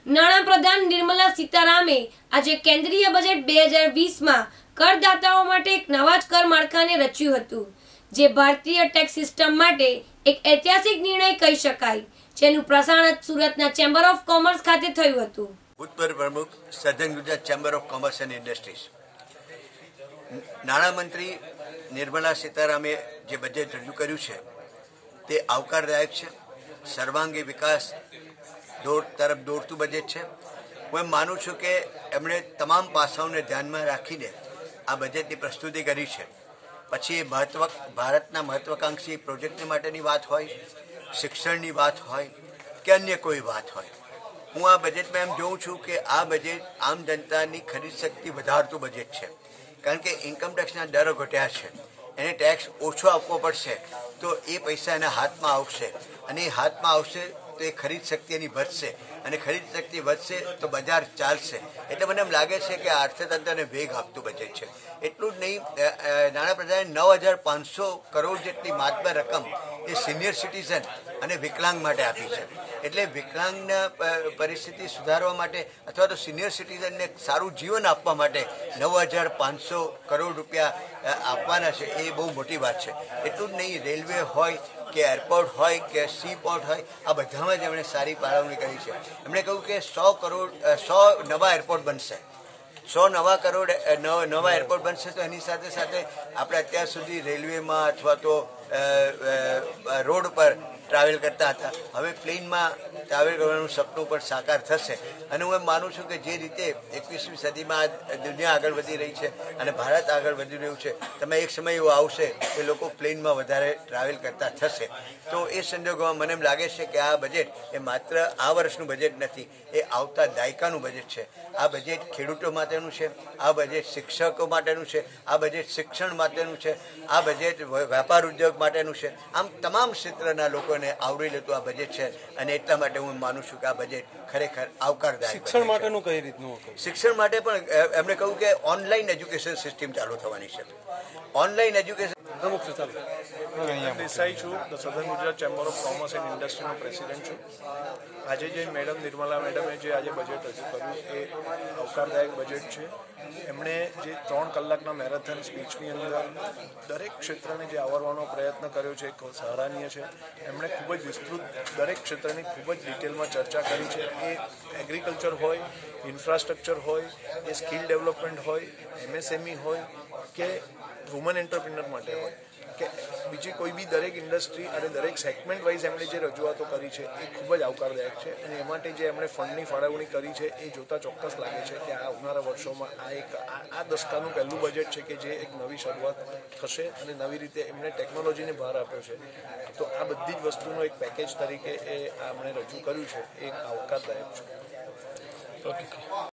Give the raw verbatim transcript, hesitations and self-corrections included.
નાણાપ્રધાન નિર્મલા સીતારામે આજે કેન્દ્રીય બજેટ બે હજાર વીસ માં કરદાતાઓ માટે એક નવા જ કર માળખાને રચ્યું હતું, જે ભારતીય ટેક્સ સિસ્ટમ માટે એક ઐતિહાસિક નિર્ણય કહી શકાય, જેનું પ્રસારણ સુરતના ચેમ્બર ઓફ કોમર્સ ખાતે થયું હતું. ભૂતપૂર્વ પ્રમુખ southern Gujarat chamber of commerce and industries. નાણામંત્રી નિર્મલા સીતારામે જે બજેટ રજૂ કર્યું છે તે આવકારદાયક છે. સર્વાંગી વિકાસ દોડ તરફ દોડતું બજેટ છે. હું એમ માનું છું કે એમણે તમામ પાસાઓને ધ્યાનમાં રાખીને આ બજેટની પ્રસ્તુતિ કરી છે. પછી એ મહત્વ ભારતના મહત્વાકાંક્ષી પ્રોજેક્ટની માટેની વાત હોય, શિક્ષણની વાત હોય કે અન્ય કોઈ વાત હોય, હું આ બજેટમાં એમ જોઉં છું કે આ બજેટ આમ જનતાની ખરીદ શક્તિ વધારતું બજેટ છે. કારણ કે ઇન્કમટેક્સના દરો ઘટ્યા છે, એને ટેક્સ ઓછો આપવો પડશે તો એ પૈસા એના હાથમાં આવશે, અને એ હાથમાં આવશે તો એ ખરીદ શક્તિ એની વધશે, અને ખરીદ શક્તિ વધશે તો બજાર ચાલશે. એટલે મને એમ લાગે છે કે આ અર્થતંત્રને વેગ આપતું બજેટ છે. એટલું જ નહીં, નાણાપ્રધાને નવ હજાર પાંચસો કરોડ જેટલી માતબર રકમ એ સિનિયર સિટીઝન અને વિકલાંગ માટે આપી છે. એટલે વિકલાંગના પરિસ્થિતિ સુધારવા માટે અથવા તો સિનિયર સિટીઝનને સારું જીવન આપવા માટે નવ હજાર પાંચસો કરોડ રૂપિયા આપવાના છે, એ બહુ મોટી વાત છે. એટલું જ નહીં, રેલવે હોય કે એરપોર્ટ હોય કે સી પોર્ટ હોય, આ બધામાં જ એમણે સારી ફાળવણી કરી છે. એમણે કહ્યું કે સો કરોડ સો નવા એરપોર્ટ બનશે. સો નવા કરોડ નવા એરપોર્ટ બનશે તો એની સાથે સાથે આપણે અત્યાર સુધી રેલવેમાં અથવા તો રોડ પર ટ્રાવેલ કરતા હતા, હવે પ્લેનમાં ટ્રાવેલ કરવાનું સપનું પણ સાકાર થશે. અને હું એમ માનું છું કે જે રીતે એકવીસમી સદીમાં દુનિયા આગળ વધી રહી છે અને ભારત આગળ વધી રહ્યું છે, તમે એક સમય એવો આવશે કે લોકો પ્લેનમાં વધારે ટ્રાવેલ કરતા થશે. તો એ સંજોગોમાં મને એમ લાગે છે કે આ બજેટ એ માત્ર આ વર્ષનું બજેટ નથી, એ આવતા દાયકાનું બજેટ છે. આ બજેટ ખેડૂતો માટેનું છે, આ બજેટ શિક્ષકો માટેનું છે, આ બજેટ શિક્ષણ માટેનું છે, આ બજેટ વેપાર ઉદ્યોગ માટેનું છે. આમ તમામ ક્ષેત્રના લોકોને આવરી લેતું આ બજેટ છે, અને એટલા માટે હું માનું છું કે આ બજેટ ખરેખર આવકારદાયક. શિક્ષણ માટેનું કઈ રીતનું? શિક્ષણ માટે પણ એમણે કહ્યું કે ઓનલાઈન એજ્યુકેશન સિસ્ટમ ચાલુ થવાની છે. ઓનલાઈન એજ્યુકેશન દેસાઈ છું, the southern Gujarat chamber of commerce and ઇન્ડસ્ટ્રીનો પ્રેસિડેન્ટ છું. આજે જે મેડમ નિર્મલા મેડમે જે આજે બજેટ રજૂ કર્યું એ આવકારદાયક બજેટ છે. એમણે જે ત્રણ કલાકના મેરેથોન સ્પીચની અંદર દરેક ક્ષેત્રને જે આવરવાનો પ્રયત્ન કર્યો છે એ સરાહનીય છે. એમણે ખૂબ જ વિસ્તૃત દરેક ક્ષેત્રની ખૂબ જ ડિટેલમાં ચર્ચા કરી છે. એ એગ્રીકલ્ચર હોય, ઇન્ફ્રાસ્ટ્રક્ચર હોય, એ સ્કિલ ડેવલપમેન્ટ હોય, એમએસએમઈ હોય કે વુમન એન્ટરપ્રિનર માટે હોય કે બીજી કોઈ બી દરેક ઇન્ડસ્ટ્રી અને દરેક સેગમેન્ટ વાઇઝ એમણે જે રજૂઆતો કરી છે એ ખૂબ જ આવકારદાયક છે. અને એ માટે જે એમણે ફંડની ફાળવણી કરી છે એ જોતાં ચોક્કસ લાગે છે કે આ આવનારા વર્ષોમાં આ એક આ દશકાનું પહેલું બજેટ છે કે જે એક નવી શરૂઆત થશે અને નવી રીતે એમણે ટેકનોલોજીને ભાર આપ્યો છે. તો આ બધી જ વસ્તુનો એક પેકેજ તરીકે એ એમણે રજૂ કર્યું છે એ એક આવકારદાયક છે. ઓકે.